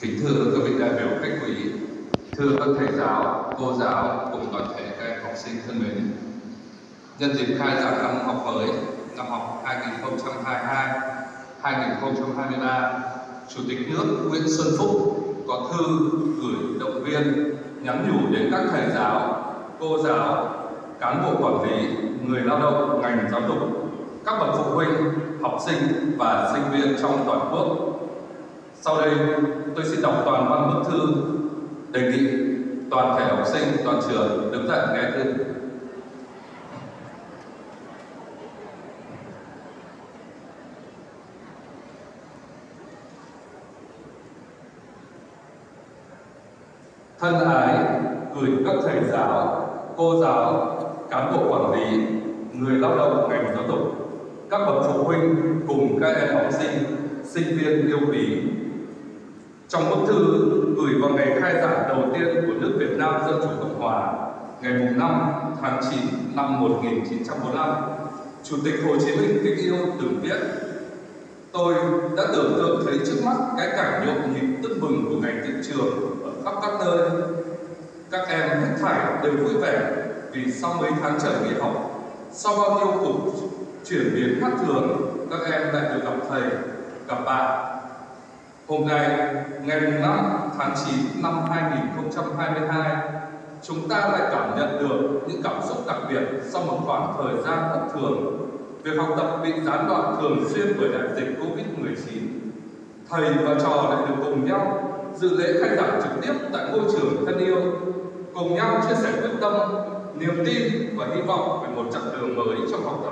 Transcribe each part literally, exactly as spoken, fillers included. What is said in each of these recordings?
Kính thưa các vị đại biểu khách quý, thưa các thầy giáo, cô giáo cùng toàn thể các em học sinh thân mến. Nhân dịp khai giảng năm học mới, năm học hai nghìn không trăm hai mươi hai hai nghìn không trăm hai mươi ba, Chủ tịch nước Nguyễn Xuân Phúc có thư gửi động viên, nhắn nhủ đến các thầy giáo, cô giáo, cán bộ quản lý, người lao động ngành giáo dục, các bậc phụ huynh, học sinh và sinh viên trong toàn quốc. Sau đây, tôi xin đọc toàn văn bức thư, đề nghị toàn thể học sinh, toàn trường đứng dậy nghe thư. Thân ái gửi các thầy giáo, cô giáo, cán bộ quản lý, người lao động ngành giáo dục, các bậc phụ huynh cùng các em học sinh, sinh viên yêu quý. Trong bức thư gửi vào ngày khai giảng đầu tiên của nước Việt Nam Dân Chủ Cộng Hòa, ngày năm tháng chín năm một nghìn chín trăm bốn mươi lăm, Chủ tịch Hồ Chí Minh kính yêu từng viết: tôi đã tưởng tượng thấy trước mắt cái cảnh nhộn nhịp tưng bừng của ngành thị trường ở khắp các nơi. Các em hết thảy đều vui vẻ vì sau mấy tháng trời nghỉ học, sau bao nhiêu cuộc chuyển biến khác thường, các em lại được gặp thầy, gặp bạn. Hôm nay, ngày năm tháng chín năm hai nghìn không trăm hai mươi hai, chúng ta lại cảm nhận được những cảm xúc đặc biệt sau một khoảng thời gian bất thường. Việc học tập bị gián đoạn thường xuyên bởi đại dịch Covid mười chín. Thầy và trò lại được cùng nhau dự lễ khai giảng trực tiếp tại ngôi trường thân yêu, cùng nhau chia sẻ quyết tâm, niềm tin và hy vọng về một chặng đường mới trong học tập.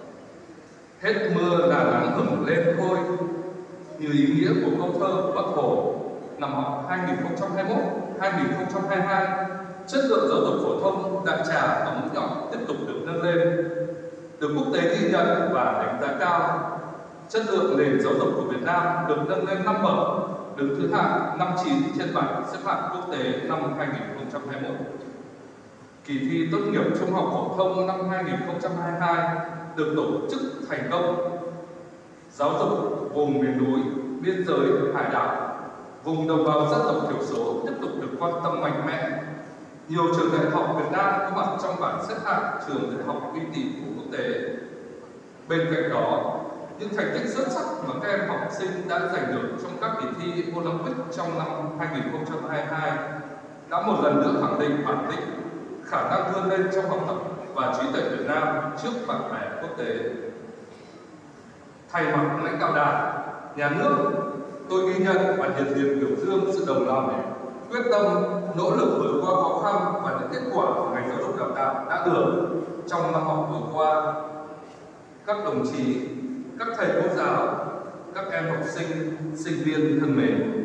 Hết mưa là nắng hửng lên thôi, như ý nghĩa của câu thơ của Bác Hồ. Năm học hai nghìn không trăm hai mươi mốt hai nghìn không trăm hai mươi hai, chất lượng giáo dục phổ thông đại trà và mũi nhọn tiếp tục được nâng lên, được quốc tế ghi nhận và đánh giá cao. Chất lượng nền giáo dục của Việt Nam được nâng lên năm bậc, đứng thứ hạng năm mươi chín trên bảng xếp hạng quốc tế năm hai nghìn không trăm hai mươi mốt. Kỳ thi tốt nghiệp trung học phổ thông năm hai nghìn không trăm hai mươi hai được tổ chức thành công. Giáo dục vùng miền núi, biên giới, hải đảo, vùng đồng bào dân tộc thiểu số tiếp tục được quan tâm mạnh mẽ. Nhiều trường đại học Việt Nam có mặt trong bảng xếp hạng trường đại học uy tín của quốc tế. Bên cạnh đó, những thành tích xuất sắc mà các em học sinh đã giành được trong các kỳ thi Olympic trong năm hai nghìn không trăm hai mươi hai đã một lần nữa khẳng định bản lĩnh, khả năng vươn lên trong học tập và trí tuệ Việt Nam trước bạn bè quốc tế. Thay mặt lãnh đạo Đảng, Nhà nước, tôi ghi nhận và nhiệt liệt biểu dương sự đồng lòng, quyết tâm, nỗ lực vượt qua khó khăn và những kết quả của ngành giáo dục đào tạo đã được trong năm học vừa qua. Các đồng chí, các thầy cô giáo, các em học sinh, sinh viên thân mến,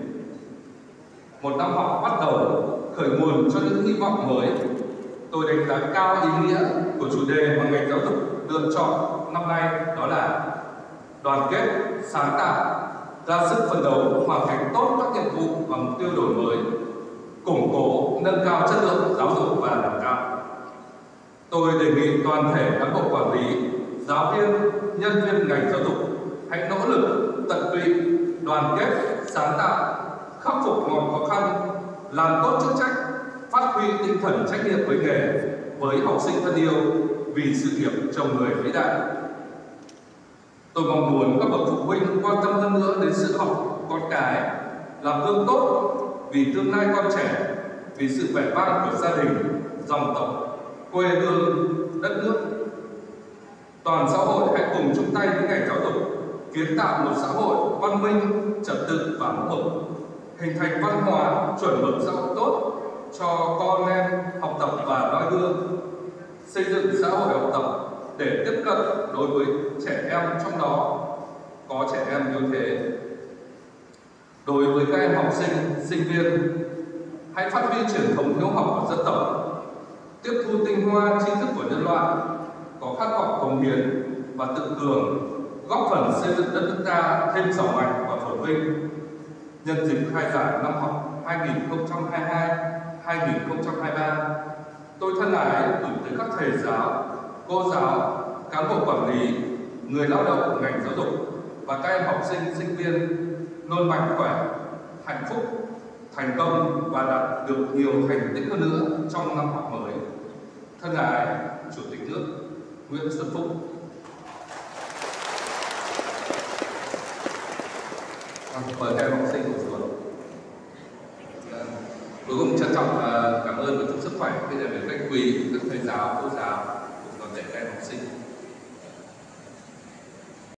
một năm học bắt đầu khởi nguồn cho những hy vọng mới. Tôi đánh giá cao ý nghĩa của chủ đề mà ngành giáo dục lựa chọn năm nay, đó là đoàn kết, sáng tạo, ra sức phấn đấu, hoàn thành tốt các nhiệm vụ và mục tiêu đổi mới, củng cố, nâng cao chất lượng giáo dục và đào tạo. Tôi đề nghị toàn thể cán bộ quản lý, giáo viên, nhân viên ngành giáo dục hãy nỗ lực, tận tụy, đoàn kết, sáng tạo, khắc phục mọi khó khăn, làm tốt chức trách, phát huy tinh thần trách nhiệm với nghề, với học sinh thân yêu vì sự nghiệp chồng người vĩ đại. Tôi mong muốn các bậc phụ huynh quan tâm hơn nữa đến sự học con cái, làm gương tốt vì tương lai con trẻ, vì sự vẻ vang của gia đình, dòng tộc, quê hương, đất nước. Toàn xã hội hãy cùng chung tay với ngành giáo dục kiến tạo một xã hội văn minh, trật tự và mẫu mực, hình thành văn hóa chuẩn mực xã hội tốt cho con em học tập và noi gương, xây dựng xã hội học tập để tiếp cận đối với trẻ em, trong đó có trẻ em yếu thế. Đối với các em học sinh, sinh viên, hãy phát huy truyền thống hiếu học của dân tộc, tiếp thu tinh hoa tri thức của nhân loại, có khát vọng cống hiến và tự cường, góp phần xây dựng đất nước ta thêm giàu mạnh và phồn vinh. Nhân dịp khai giảng năm học hai nghìn không trăm hai mươi hai hai nghìn không trăm hai mươi ba, tôi thân ái gửi tới các thầy giáo, cô giáo, cán bộ quản lý, người lao động ngành giáo dục và các em học sinh, sinh viên luôn mạnh khỏe, hạnh phúc, thành công và đạt được nhiều thành tích hơn nữa trong năm học mới. Thân ái, Chủ tịch nước Nguyễn Xuân Phúc. Mời các em học sinh ngồi xuống. Cuối cùng trân trọng cảm ơn và chúc sức khỏe, bây giờ về cách quý các thầy giáo, cô giáo, cùng toàn thể các em học sinh.